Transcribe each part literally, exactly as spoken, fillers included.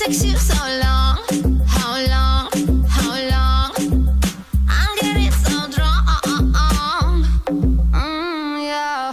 takes you so long. How long, how long? I'm getting so drunk. Mm, yeah.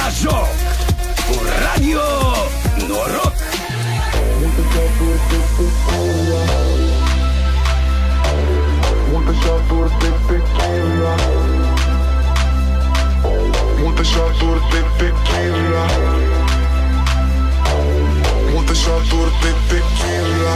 joc cu Radio Noroc. Multe șaturi de tequila, multe șaturi de tequila, multe șaturi de tequila, multe șaturi de tequila,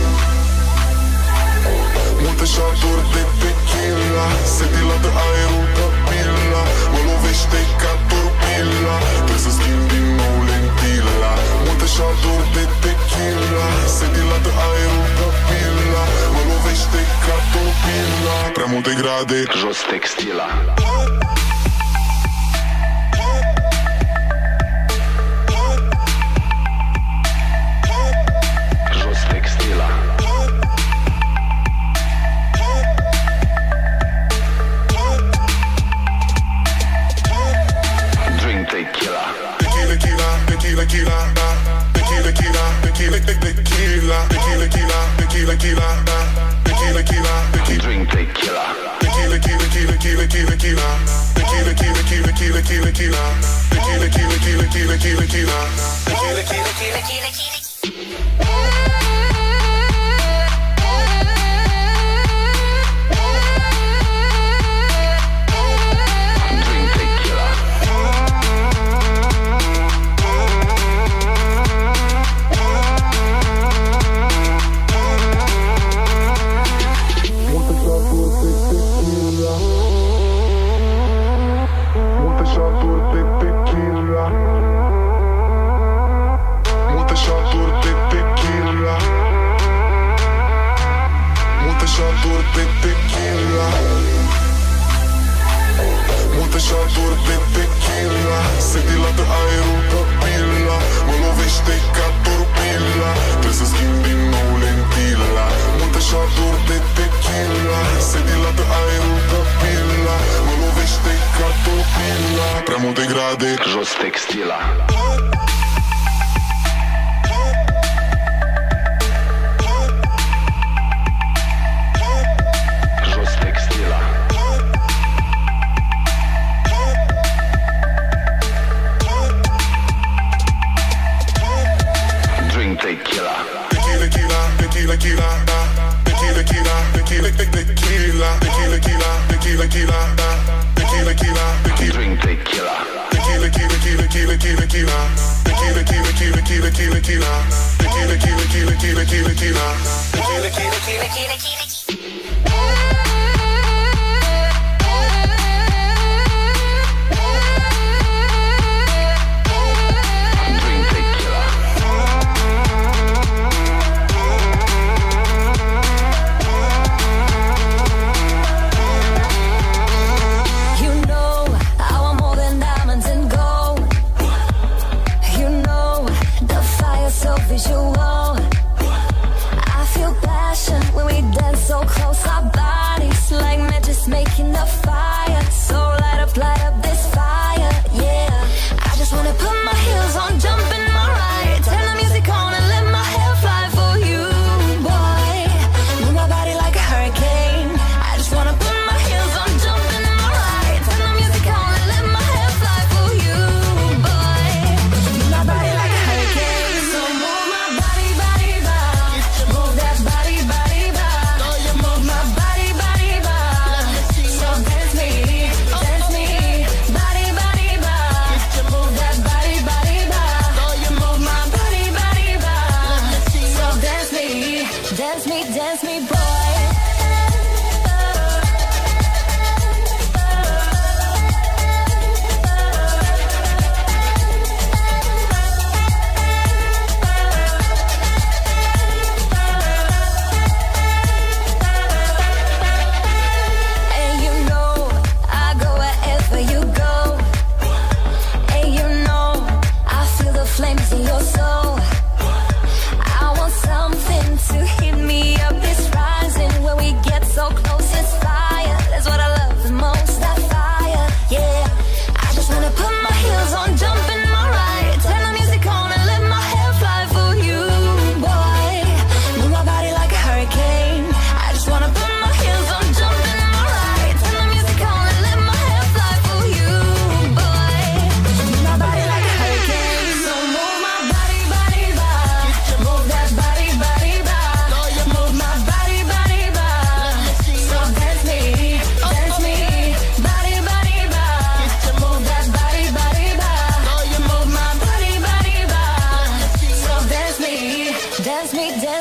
multe șaturi de tequila. Se dilată aerul pe pila, mă lovește ca torpila, trebuie să schimb din nou lentila. Multe șaturi de tequila, se dilată aerul pe pila, mă lovește ca torpila. Prea multe grade, jos textila. Jos textila. Drink tequila. Tequila, tequila, tequila, tequila, tequila, tequila, tequila, tequila, tequila, tequila, tequila, tequila, tequila. Drink tequila. Tequila, tequila, tequila, tequila, tequila, tequila, tequila, tequila, tequila, tequila, tequila, tequila, tequila, tequila, tequila, tequila, tequila, tequila, tequila. Jos textila. Jos textila. Drink tequila. Tequila, tequila, tequila, tequila, tequila, tequila, tequila, tequila, tequila, tequila, tequila, tequila, tequila. Drink tequila. Tequila, tequila, tequila, tequila, tequila, tequila, tequila, tequila, tequila, tequila, tequila, tequila, tequila, tequila, tequila, tequila, tequila, tequila, tequila. Visual. I feel passion when we dance so close, our body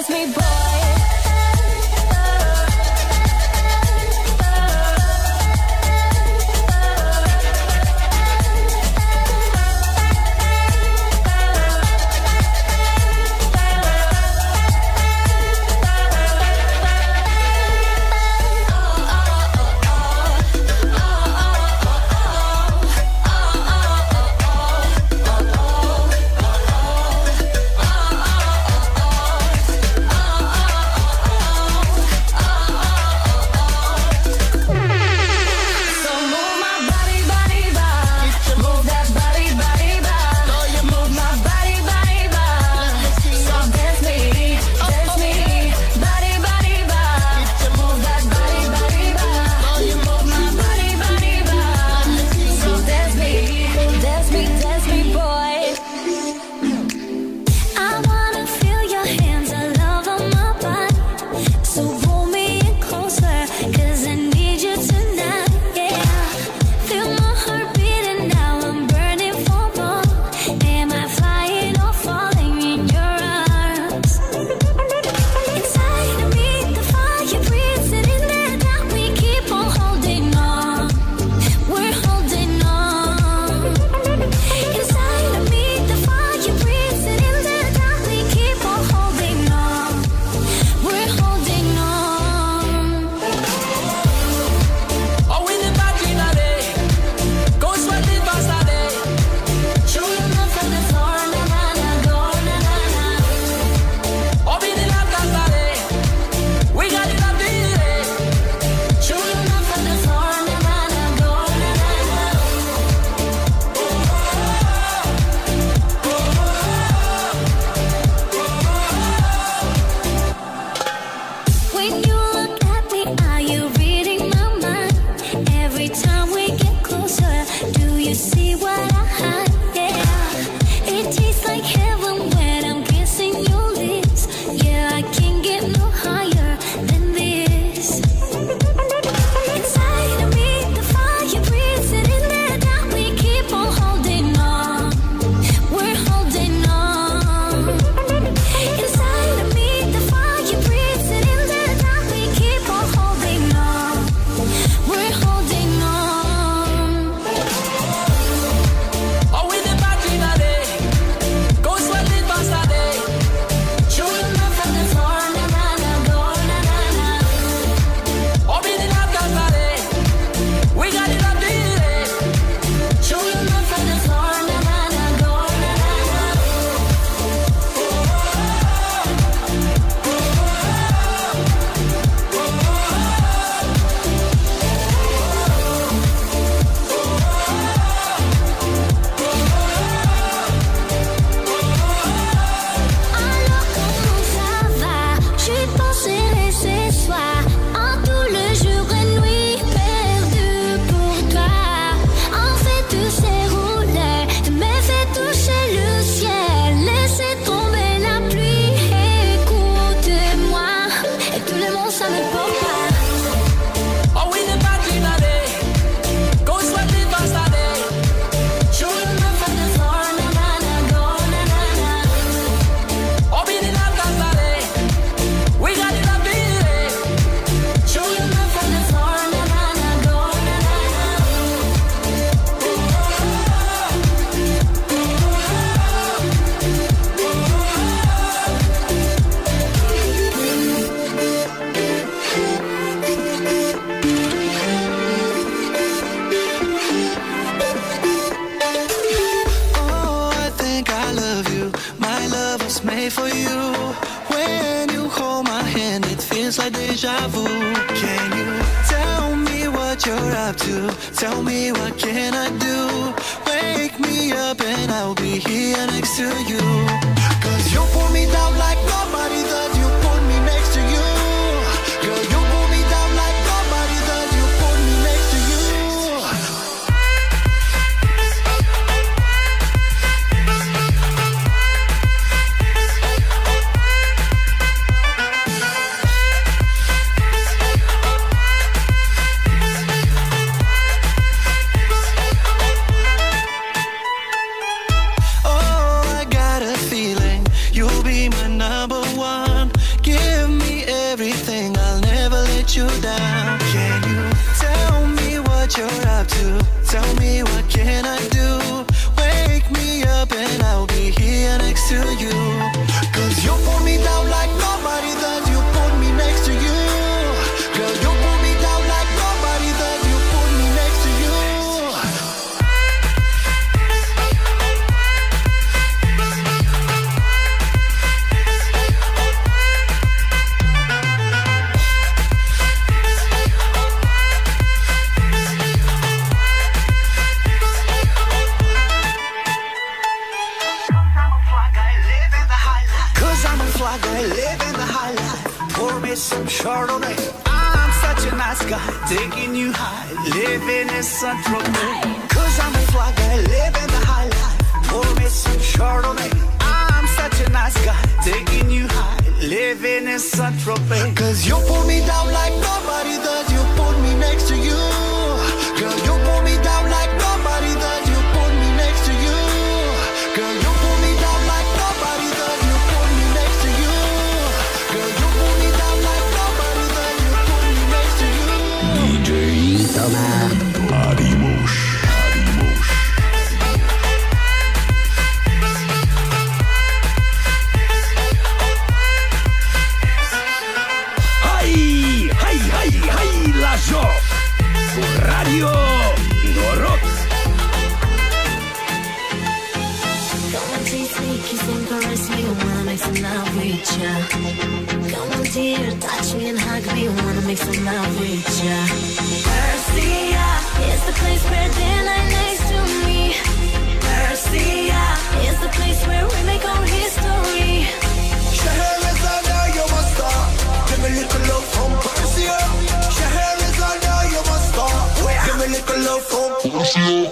made for you. When you hold my hand, it feels like deja vu. Can you tell me what you're up to? Tell me what can I do? Wake me up and I'll be here next to you. Cause you pull me down like nobody does. You put me next to you. Girl, you pull me down like nobody does. You put me next to you. Oh, I got a feeling you'll be my number one. guy, living the high life. Pour me some Chardonnay. I'm such a nice guy, taking you high, living in Saint-Tropez. Cause I'm a fly guy, living the high life. Pour me some Chardonnay. I'm such a nice guy, taking you high, living in Saint-Tropez. Cause you pull me down like nobody does. You put me next to you. Girl, you pull me down like nobody does. You put me next to you. Girl, you pull me down like nobody does. You put me next to you. Girl, you pull me down like nobody does. You put me next to you. D J Thomas Arimush. Hai, hai, hai, hai, la joc su Radio Noroc. Come on, taste me, kiss and caress me, wanna make some love with ya. Come on, dear, touch me and hug me, wanna make some love with ya. Garcia is the place where they're not nice to me. Garcia is the place where we make our history. Scheherazade, you're my star. Give me a little love from Persia. Scheherazade, you're my star. Give me a little love from Persia.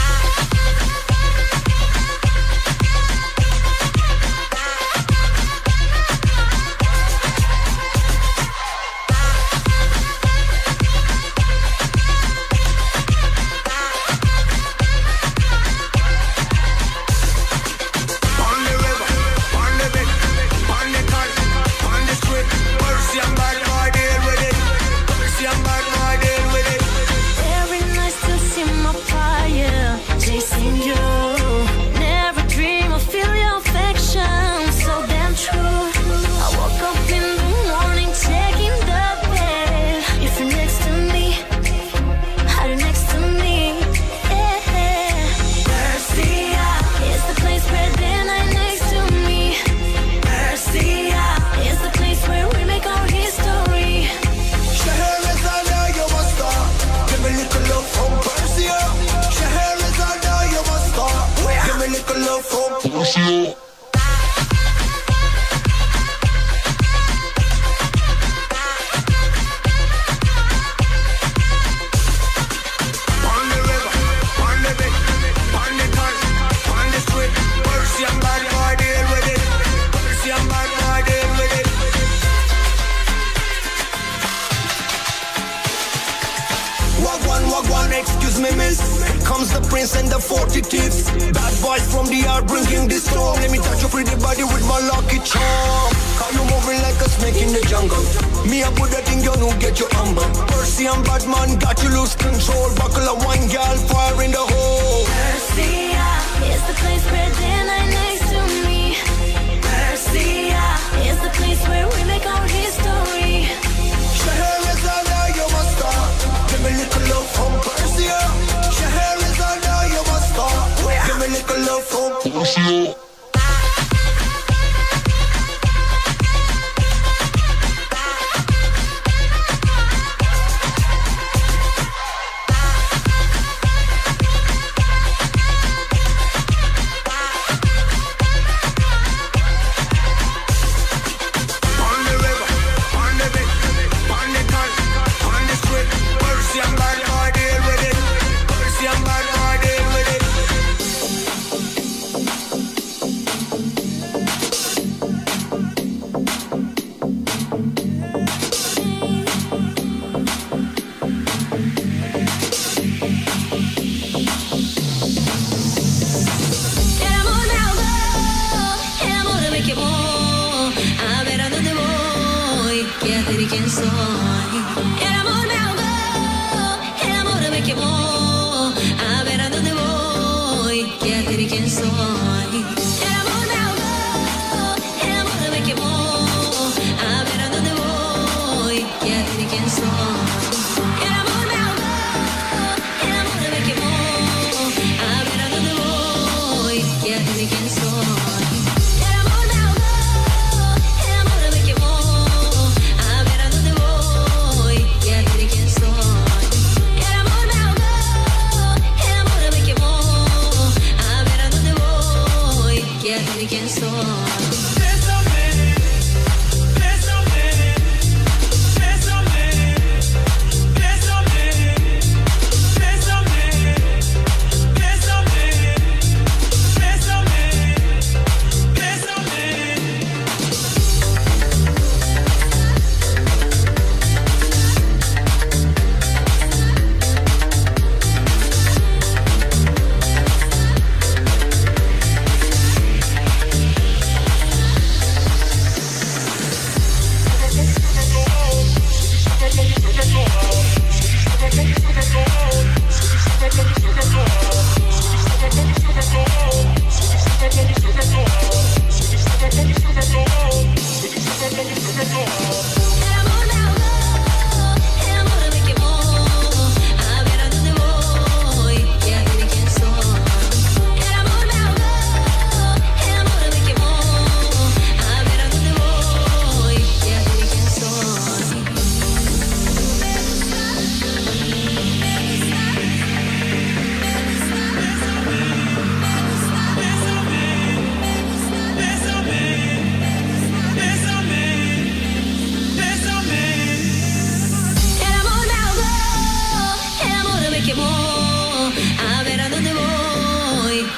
Every night still see my fire, chasing you. Never dream of feel your affection, so damn true. I woke up in the morning, checking the bed. If you're next to me, are you next to me? Yeah. Garcia is the place where they're not next to me. Garcia is the place where we make our history. Scheherazade, you're my star. Give me a little love from Persia. Scheherazade, you're my star. Give me a little love from Persia. On the river, on the beach, on the car, on the street. Persian bad boy, deal with it. Persian bad boy, deal with it. Wagwan, wagwan, excuse me, miss. Here comes the prince and the forty thieves. Bad boys from the yard bringing this storm. Let me touch your pretty body with my lucky charm. How you moving like a snake in the jungle? Me, I put that in your no get you humble. Persian bad man got you lose control. Buckle a wine, gal, fire in the hole. Garcia is the place where they're not nice to me. Garcia is the place where we make our history. Scheherazade, you're my star. Give me a little love from Persia. Scheherazade, you're my star. Give me a little love from Persia. On the river, on the beach, on the car, on the street. Persian bad boy, deal with it. Persian bad boy, deal with it.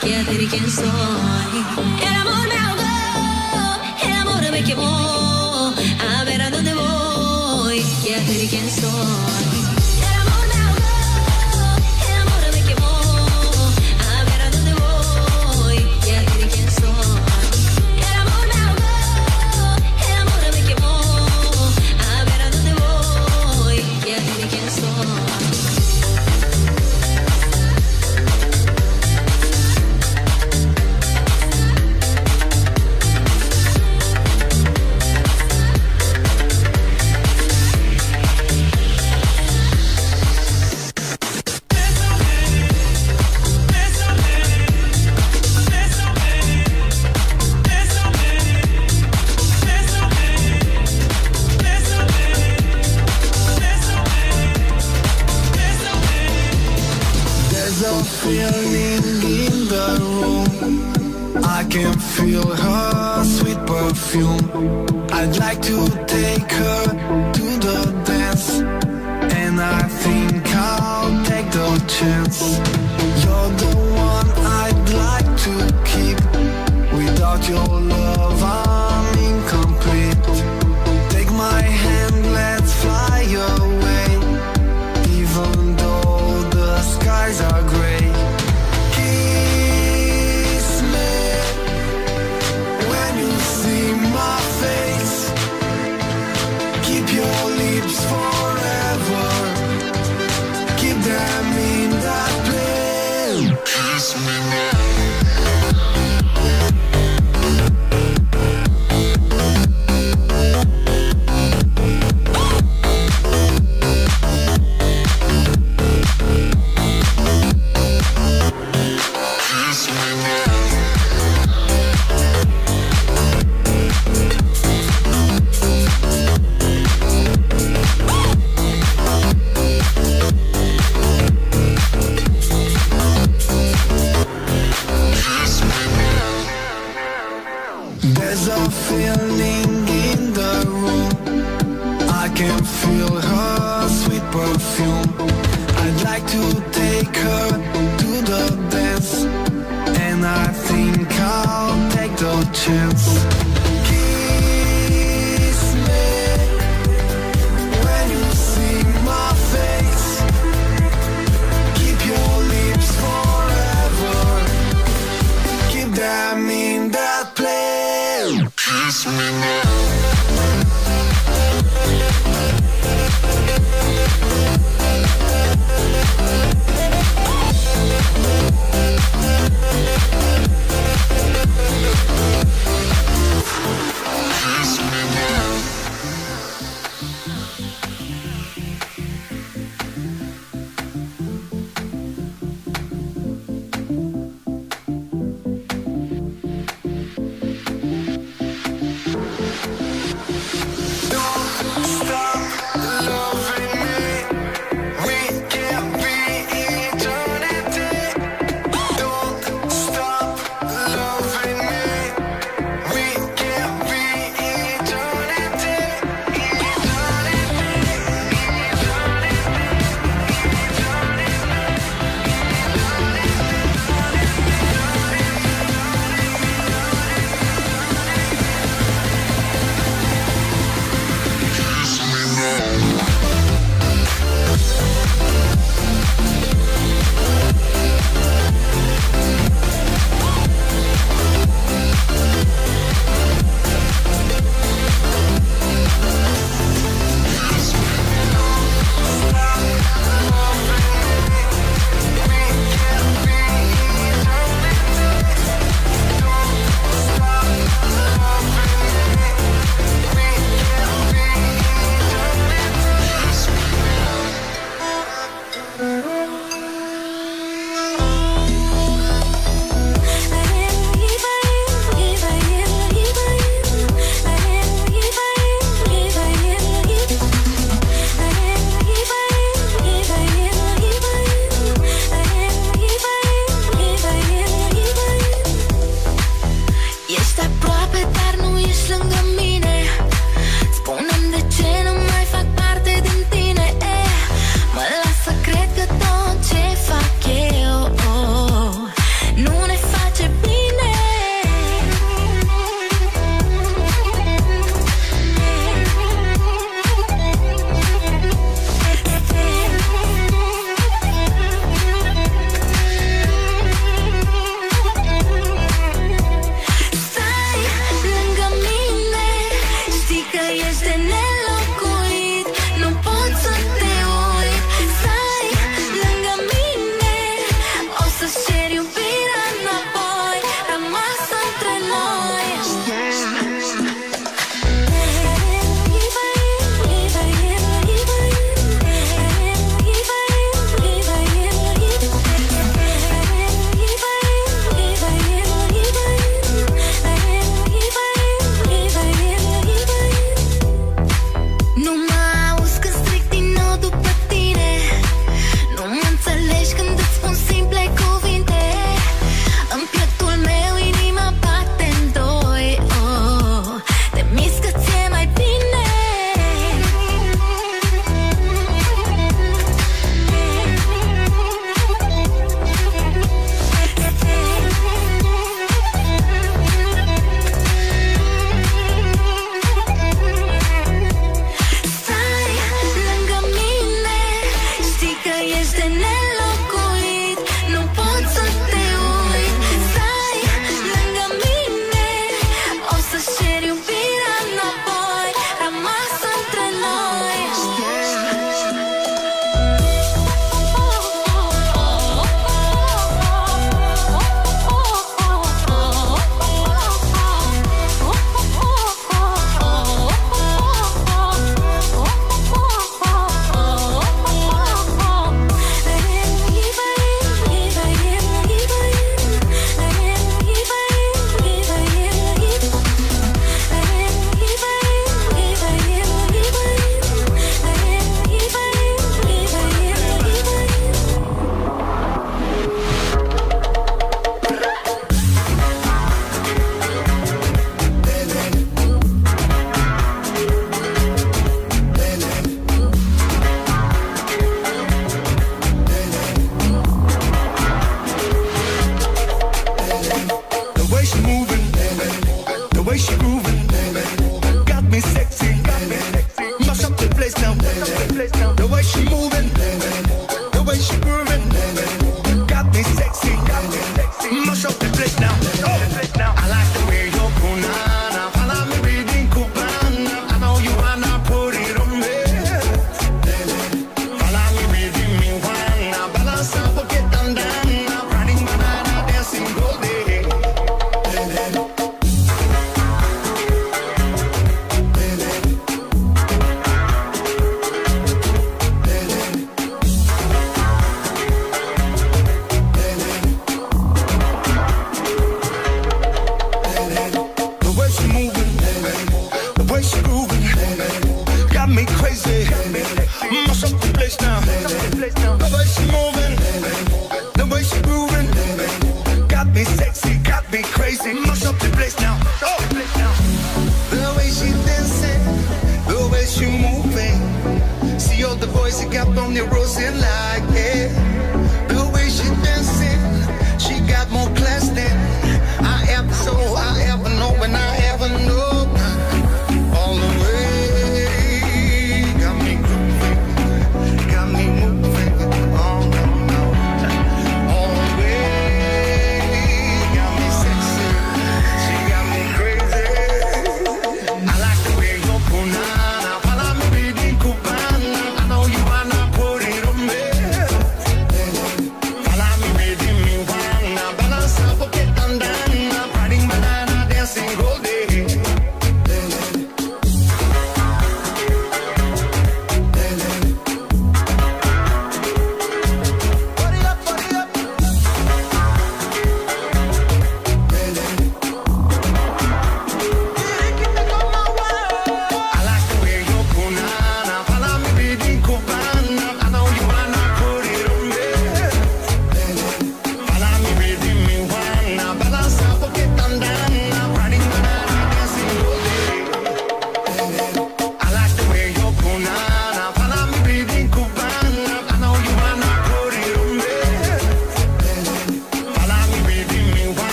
chiedere quién soy. El amor me ahogó, el amor me quemó. A ver a dónde voy, chiedere quién soy. El amor me ahogó, el amor me quemó. A ver a dónde voy, chiedere quién soy. El amor me ahogó, el amor me quemó. A ver a dónde voy, chiedere quién soy. Feeling in the room, I can feel her sweet perfume. I'd like to take her to the dance, and I think I'll take the chance. You're the one I'd like to keep. Without your love I'm incomplete. Take my hand, let's fly away. Even though the skies are gray,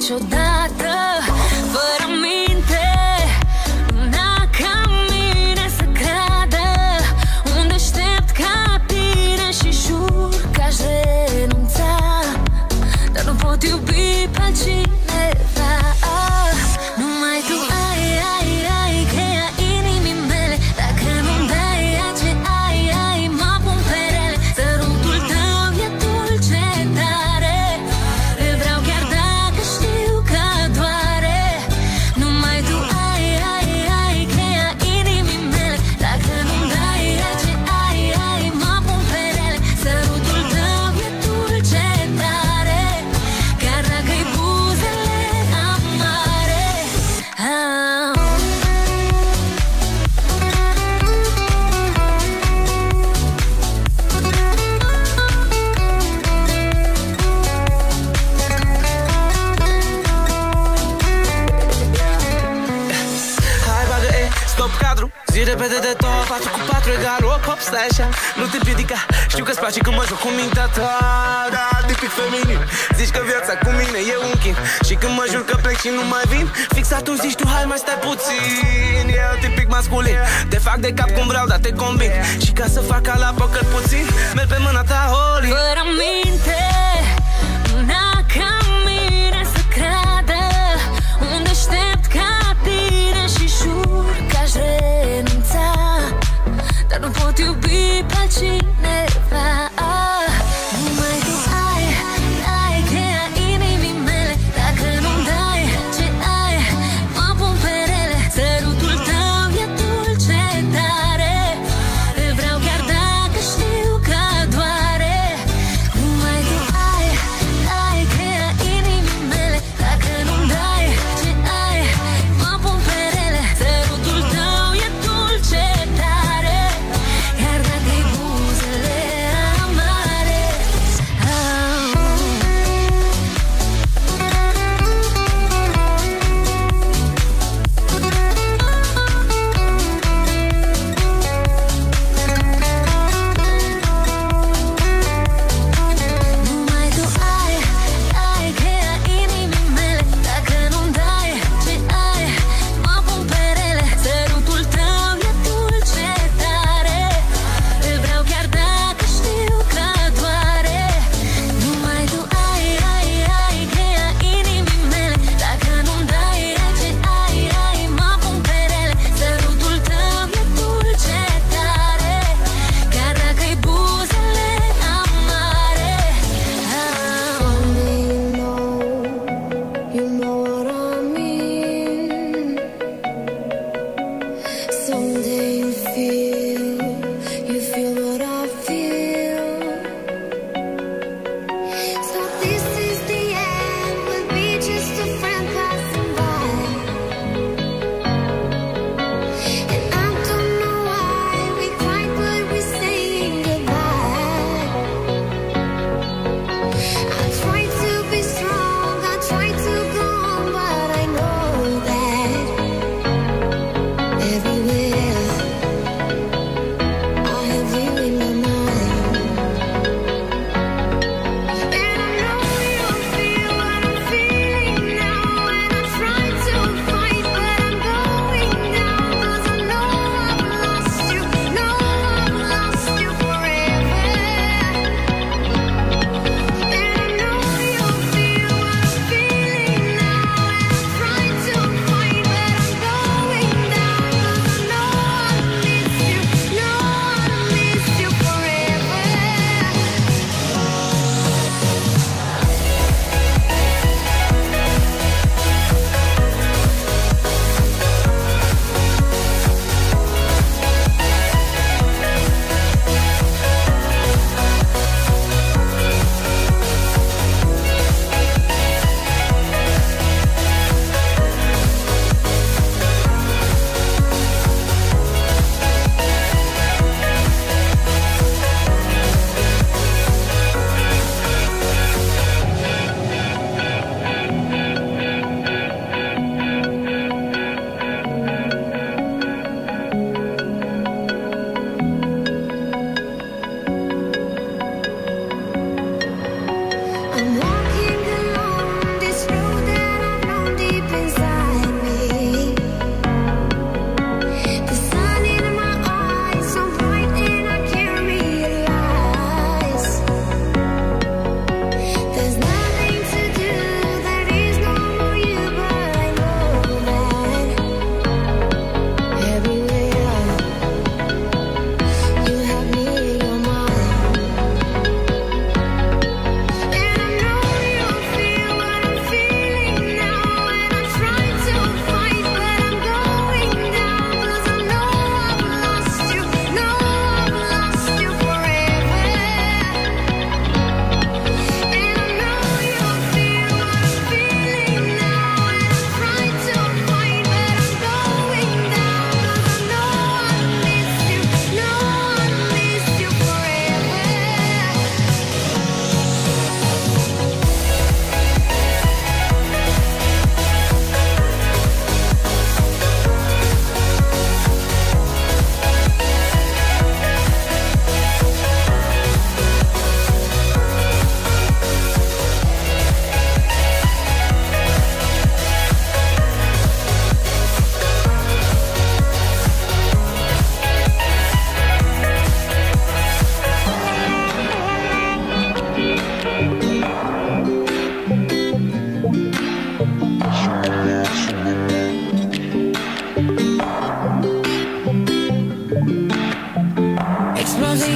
niciodată. Fără minte, luna ca mine să creadă. Un deștept ca tine și jur că aș renunța, dar nu pot iubi pe altcineva. Numai tu ai, ai, ai cheia inimii mele. Dacă nu-mi dai ce ai, ai, mă pun pe rele. Sărutul tău e dulce tare, îl vreau chiar dacă știu că doare. Numai tu ai, ai, ai cheia inimii mele. Dacă nu-mi dai ce ai, ai, mă pun pe rele. Sărutul tău e dulce tare, chiar dacă-i buzele amare. Ah. Hai bagă, e, stop cadru. Zi repede de tot, patru cu patru egal. Hop, hop, stai așa, nu te împiedica. Știu că-ți place când mă joc cu mintea ta. Da, tipic feminin. Zici că viața cu mine e un chin. Și când mă jur că plec și nu mai vin, fix atunci zici tu, hai mai stai puțin. E tipic masculin. Te fac de cap cum vreau, dar te conving. Și ca să fac ca la poker puțin, merg pe mâna ta, holy. Fără minte, luna ca mine să creadă. Un deștept ca tine și jur că aș renunța, dar nu pot iubi pe altcineva. Numai tu ai, ai cheia inimii mele. Dacă nu-mi dai ce ai, mă pun pe rele. Sărutul tău e dulce tare, îl vreau chiar dacă știu că doare. Numai tu ai, ai cheia inimii mele. Dacă nu-mi dai ce ai, mă pun pe rele. Sărutul tău e dulce tare, chiar dacă-i buzele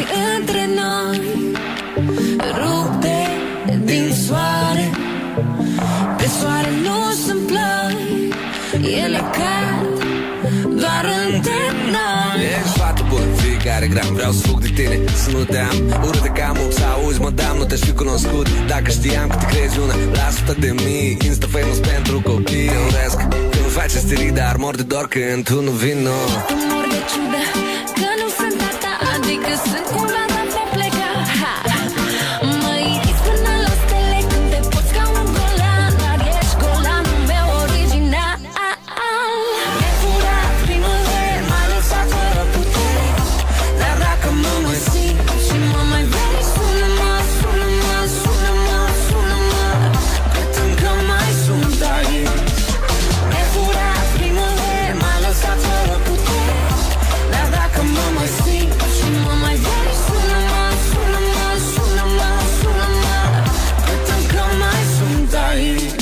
între noi, rupte din soare. Pe soare nu sunt ploi, ele cad doar între noi. Ești fată bună, fiecare gram, vreau să fug de tine, să nu te am. Urât de cam mult, să auzi, mădam, nu te-aș fi cunoscut dacă știam că te crezi una la sută de mii. Insta famous pentru copii, urăsc că nu faci esterii, dar mor de dor când tu nu vin, no. Tu mor de ciudă, că nu sunt a ta, adică sunt cumva, dar vom pleca. Ha! Mă iriți până la stele când te poți ca un golan, dar ești golanul meu original. Mi-ai furat primăveri, m-ai lăsat fără putere, dar dacă mă mai simt și mă mai vrei, sună-mă, sună-mă, sună-mă, sună-mă, cât încă mai sunt aici. Mi-ai furat primăveri, m-ai lăsat fără putere, dar dacă mă mai simt și mă mai vrei, sună-mă, sună-mă, sună-mă, sună-mă, cât încă mai sunt aici.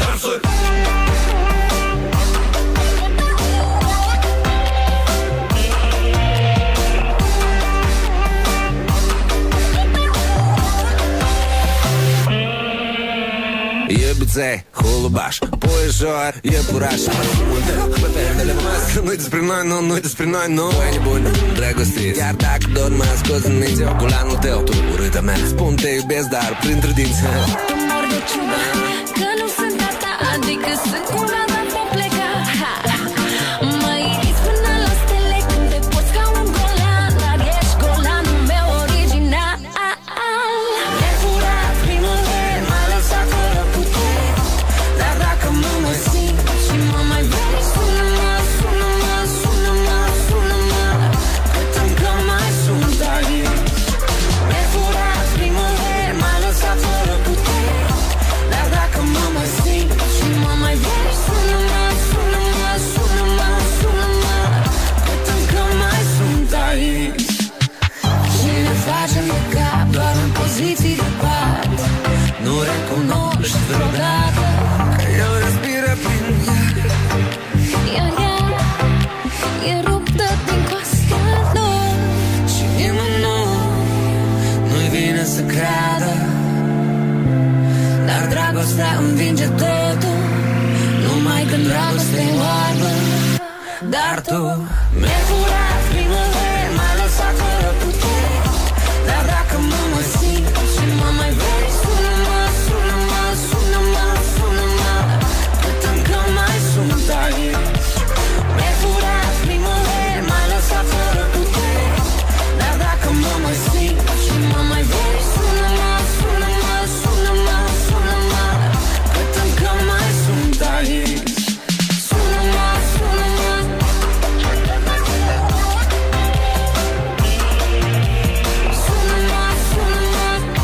Iubiței, hulubaș, puișor, iepuraș, parfumul tău, pe pernele mască. Nu-i despre noi, nu, nu-i despre noi, nu. Băi nebuni, drăgostiți, chiar dacă doar mă ascult în minți, eu culanul tău, tu, urâta mea, spun te iubesc, dar printre dinți. Tu mor de ciudă, că nu sunt a ta, adică sunt cumva, dar vom pleca. Ha! Mă iriți până la stele când te poți ca un golan, dar ești golanul meu original. Mi-ai furat primăveri, m-ai lăsat fără putere, dar dacă mă mai simt și mă mai vrei, sună-mă, sună-mă, sună-mă, sună-mă, cât încă mai sunt aici. Mi-ai furat primăveri, m-ai lăsat fără putere, dar dacă mă mai simt și mă mai vrei, sună-mă, sună-mă, sună-mă, sună-mă, cât încă mai sunt aici. Și ne facem de cap doar în poziții de pat, nu recunoști vreodată Că eu respiră prin ea. iar ea e ruptă din coastea lor și nimănui Nu-i vine să creadă, dar dragostea învinge totul, numai când dragostea e oarbă. Dar tu mi-ai furat primăveri, m-ai lăsat fără putere, dar dacă mă mai simt și mă mai vrei, sună-mă, sună-mă, sună-mă, sună-mă, cât încă mai sunt aici. Mi-ai furat primăveri, m-ai lăsat fără putere, dar dacă mă mai simt și mă mai vrei, sună-mă, sună-mă, sună-mă, sună-mă, cât încă mai sunt aici. Sună-mă, sună-mă. Sună-mă, sună-mă.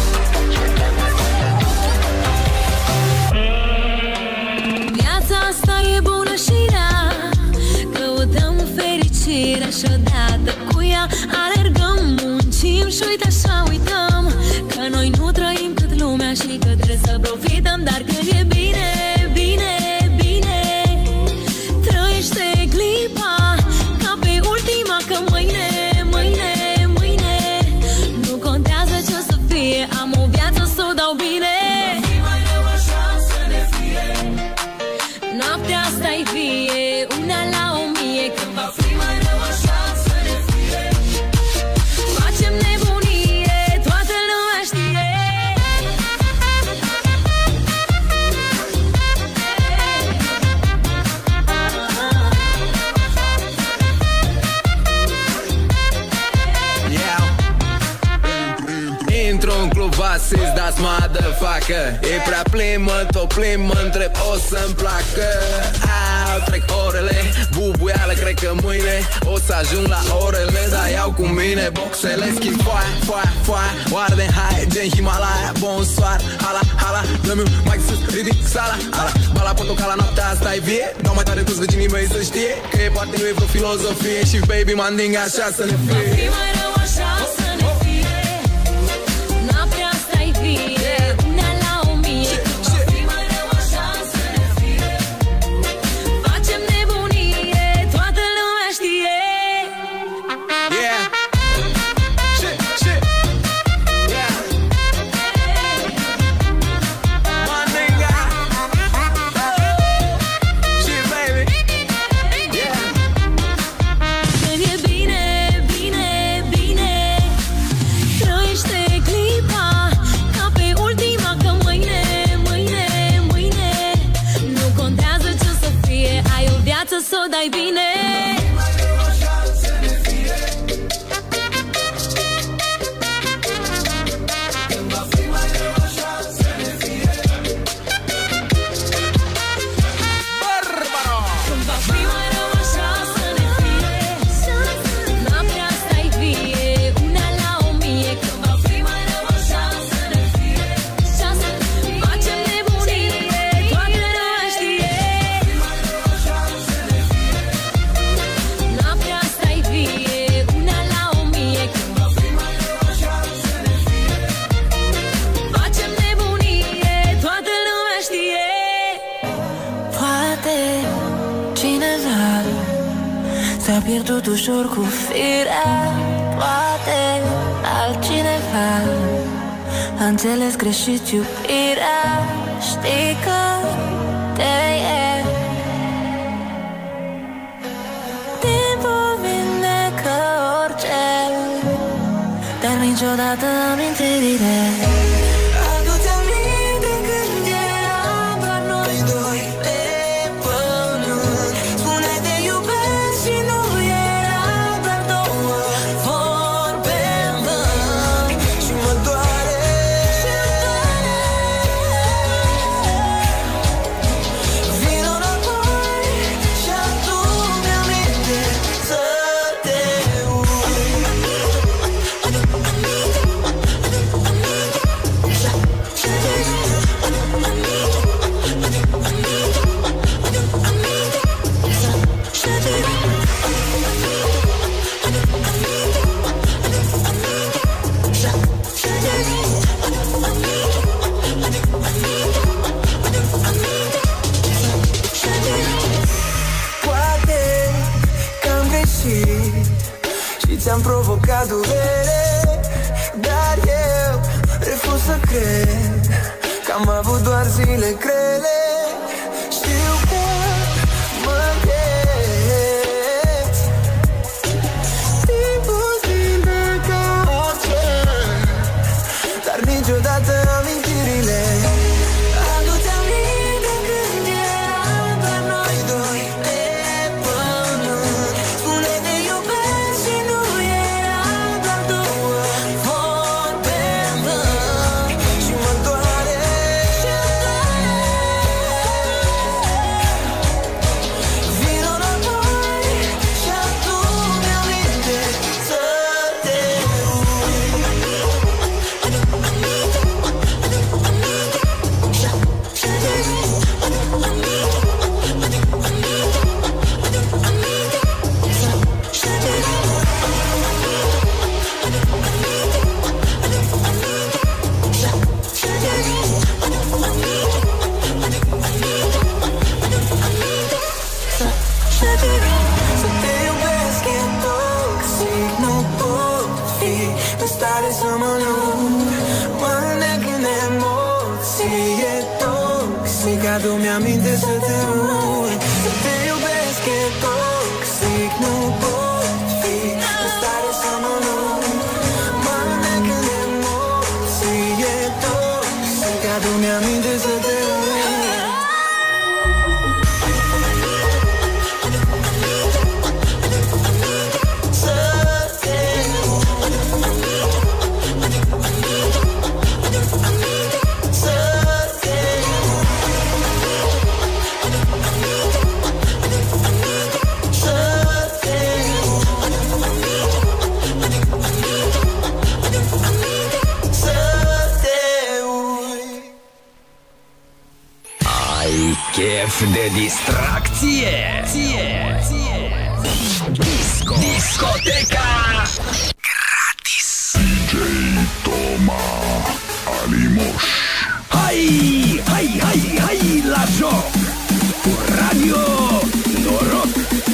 Viața asta e bună și rea, căutăm fericirea și odată cu ea alergăm, muncim și uite așa uităm că noi nu trăim cât lumea și că trebuie să profităm, dar când e bine, bine, bine, trăiește clipa ca pe ultima, că mâine, mâine, mâine nu contează ce o să fie, am o viață să o dau bine. Noaptea asta-i vie, una la o mie, când va fi mai rău așa să ne fie. Facem nebunie, toată lumea știe. Intru în club, asis, dați motherfucker. E prea plin, mă tot plin, mă întreb, o să-mi placă. Au, trec orele, bubuială, cred că mâine o să ajung la orele, dar iau cu mine boxele, schimb foaia, foaia, foaia, oarde în hai, gen Himalaya, bonsoir, hala, hala, dă-mi un mic sus, ridic sala, hala, bala portocala, noaptea asta e vie, dau mai tare toți vecinii mei să știe că e poate nu e vreo filozofie și baby manding așa să ne fie. Va fi mai rău așa să ne fie. Noaptea asta-i vie, una la o mie, când va fi mai rău așa să ne fie. Facem nebunie, toată lumea știe. Yeah. Shit, shit. pierdut ușor cu firea. Poate altcineva a înțeles greșit iubirea. Știi că te e. Timpul vindecă orice, dar niciodată amintirile. Adu-ți aminte când eram doar noi doi pe pământ. Spune te iubesc și nu erau doar două vorbe în vânt. Și mă doare, și-mi doare. Vino înapoi și adu-mi aminte să te Poate că am greșit și ți-am provocat durere, dar eu refuz să cred că am avut doar zile grele. Știu că mă ierți, timpul vindecă orice, dar niciodată amintirile. Adu-ți aminte când eram doar noi doi pe pământ. Spune te iubesc și nu erau doar două vorbe în vânt. Și mă doare, și-mi doare. Vino înapoi și adu-mi aminte să te Să te iubesc e toxic, nu pot fi în stare să mă lupt. Mă înnec în emoții, e toxic, adu-mi aminte să te uit. Să te iubesc e toxic, nu pot fi în stare să mă lupt. Mă înnec în emoții, e toxic, adu-mi aminte să te uit. Chef de distracție. Disco. Discoteca gratis. D J Toma Alimoș. Hai, hai, hai, hai la joc cu Radio Noroc.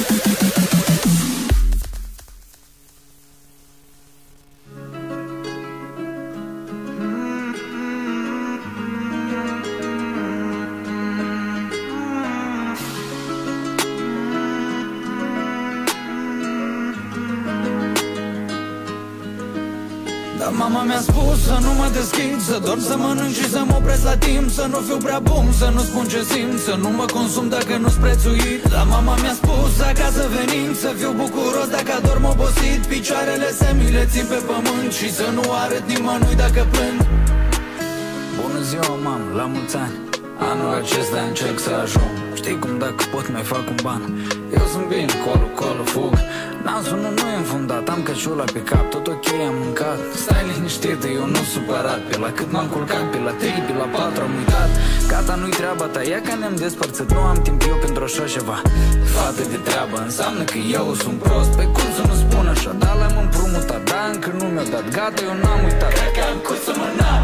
Dar mama mi-a spus să nu mă deschid, să dorm, să mănânc și să mă opresc la timp. Să nu fiu prea bun, să nu spun ce simt, să nu mă consum dacă nu-s prețuit. Dar mama mi-a spus acasă venind să fiu bucuros dacă adorm obosit. Picioarele să mi le țin pe pământ și să nu arăt nimănui dacă plâng. Bună ziua, mamă, la mulți ani. Anul acesta încerc să ajung. Știi cum dacă pot mai fac un ban. Eu sunt bine, colo, colo, fug. Nasul nu, nu e înfundat, am căciula pe cap. Tot ok, am mâncat. Stai liniștită, eu nu supărat. Pe la cât m-am culcat, pe la trei, pe la patru am uitat. Gata, nu-i treaba ta, ia că ne-am despărțit. Nu am timp eu pentru așa ceva. Fată de treabă înseamnă că eu sunt prost. Pe cum să nu spun așa, da, l-am împrumutat. Da, încă nu mi-o dat, gata, eu n-am uitat. Cred că am cum să mă n-am. Iar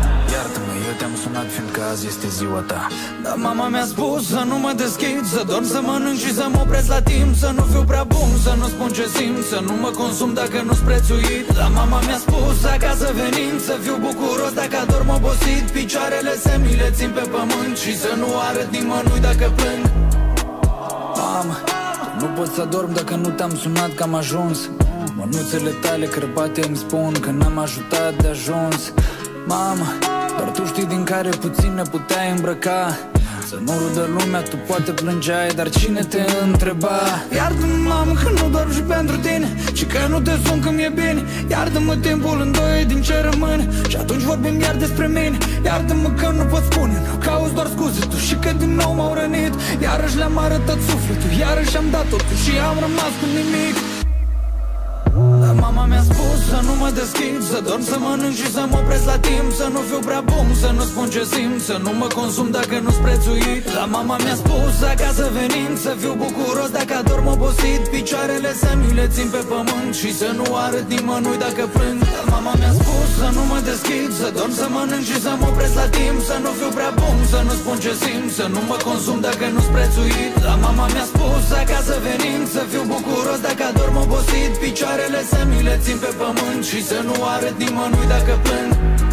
Iartă-mă, eu te-am sunat fiindcă azi este ziua ta. Dar mama mi-a spus să nu mă deschid, să dorm, să mănânc și să mă opresc la timp, să nu fiu prea bun, să nu spun ce simt, să nu mă consum dacă nu-s prețuit. Dar mama mi-a spus acasă venind să fiu bucuros dacă adorm obosit, picioarele semni le țin pe pământ și să nu arăt nimănui dacă plâng. Mama, nu pot să dorm dacă nu te-am sunat că am ajuns. Mânuțele tale crăpate îmi spun că n-am ajutat de ajuns. Mama, doar tu știi din care puțin ne puteai îmbrăca. Să nu rudă lumea, tu poate plângeai, dar cine te întreba? Iartă-mă, mamă, că nu dorm și pentru tine și că nu te sun când mi-e bine. Iartă-mă, timpul îndoie din ce rămâne și atunci vorbim iar despre mine. Iartă-mă că nu pot spune, nu cauți doar scuze tu și că din nou m-au rănit. Iarăși le-am arătat sufletul, iarăși am dat totul și am rămas cu nimic. Dar mama mi-a spus să nu mă deschid, să dorm, să mănânc și să mă opresc la timp, să nu fiu prea bun, să nu spun ce simt, să nu mă consum dacă nu-s prețuit. Dar mama mi-a spus acasă venind să fiu bucuros dacă adorm obosit, picioarele să mi le țin pe pământ și să nu arăt nimănui dacă plâng. Dar mama mi-a spus să nu mă deschid, să dorm, să mănânc și să mă opresc la timp, să nu fiu prea bun, să nu spun ce simt, să nu mă consum dacă nu-s prețuit. Dar mama mi-a spus acasă venind să fiu bucuros dacă adorm obosit, picioarele să mi le țin pe pământ și să nu arăt nimănui dacă plâng.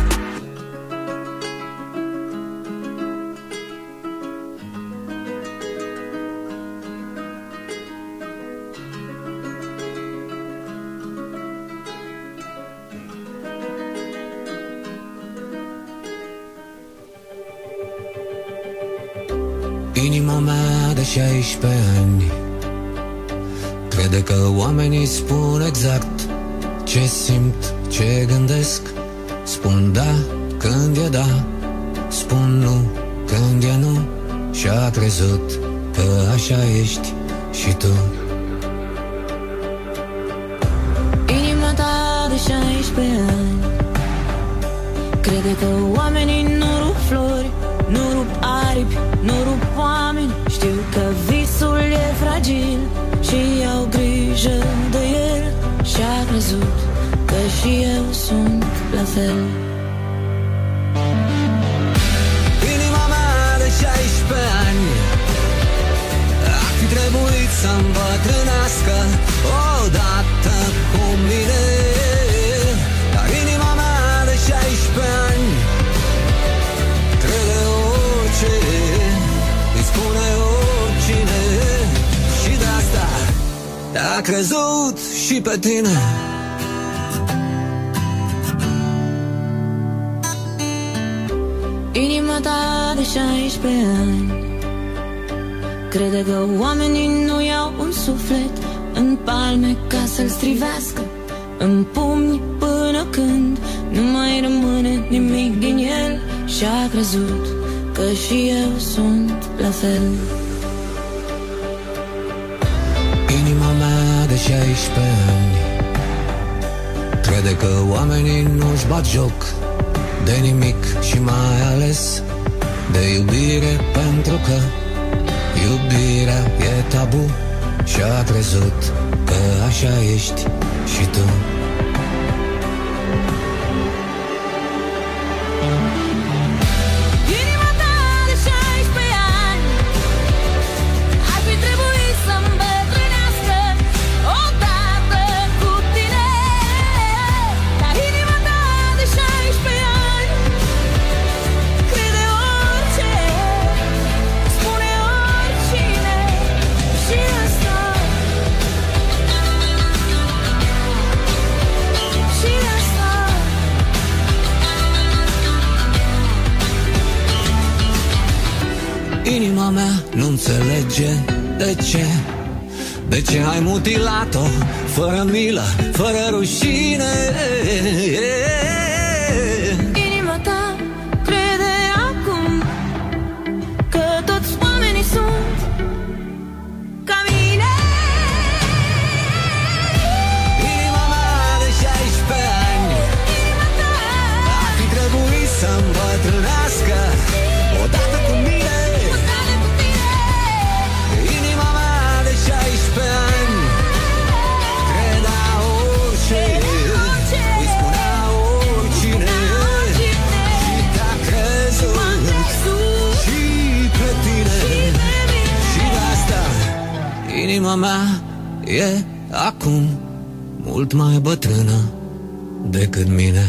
Inima mea de șaisprezece ani crede că oamenii spun exact ce simt, ce gândesc. Spun da când e da, spun nu când e nu, și-a crezut că așa ești și tu. Inima ta de șaisprezece ani crede că oamenii nu rup flori, nu rup aripi, nu rup oameni. Știu că visul e fragil și au grijă de el, și-a crezut că și eu sunt la fel. Inima mea de șaisprezece ani ar fi trebuit să îmbătrânească odată cu mine. Dar inima mea de șaisprezece ani crede orice îi spune oricine, și de asta a crezut și pe tine. Inima ta de șaisprezece ani crede că oamenii nu iau un suflet în palme ca să-l strivească, în pumni până când nu mai rămâne nimic din el, și-a crezut că și eu sunt la fel. Inima mea de șaisprezece ani crede că oamenii nu-și bat joc de nimic și mai ales de iubire, pentru că iubirea e tabu, și-a crezut că așa ești și tu. Inima mea nu înțelege de ce, de ce ai mutilat-o fără milă, fără rușine. Inima ta crede acum că toți oamenii sunt ca mine. Inima mea de șaisprezece ani ar fi trebuit să îmbătrânească odată cu mine. Inima mea de șaisprezece ani credea orice, îi spunea oricine, și te-a mea e acum mult mai bătrână decât mine.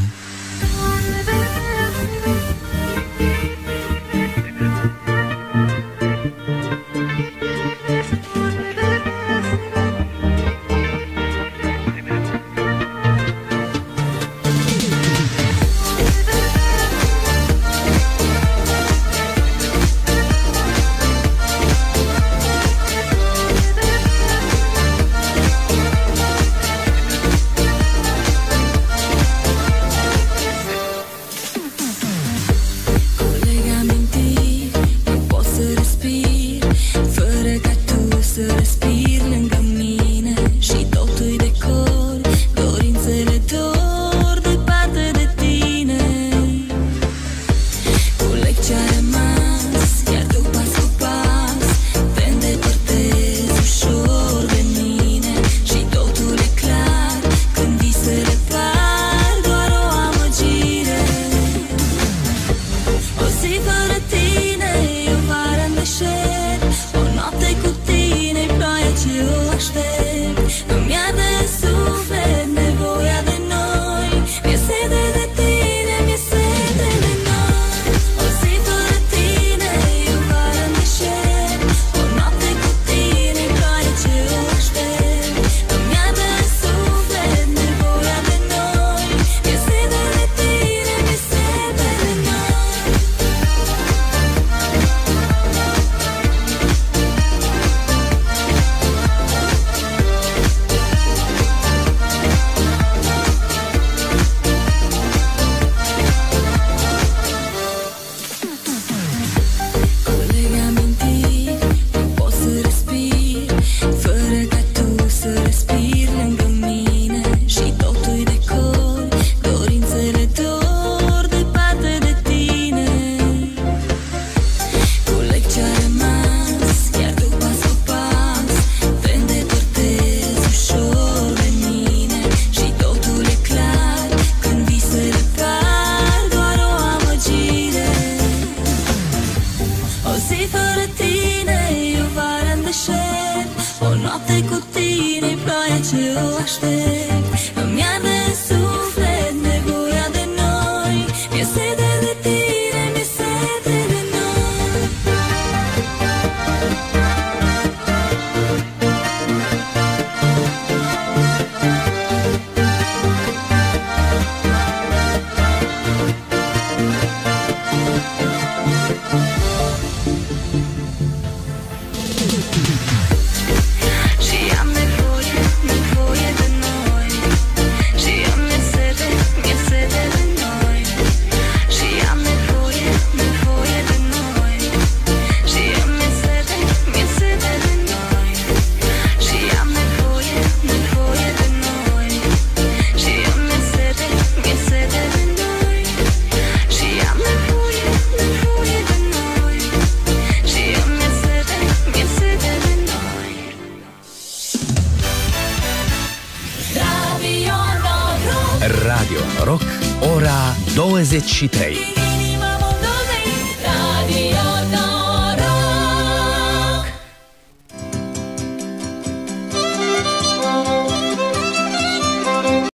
Radio Rock, ora douăzeci și trei.